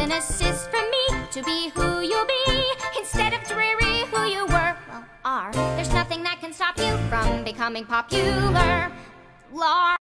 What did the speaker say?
an assist from me to be who you'll be, instead of dreary who you were, well, are. There's nothing that can stop you from becoming popular.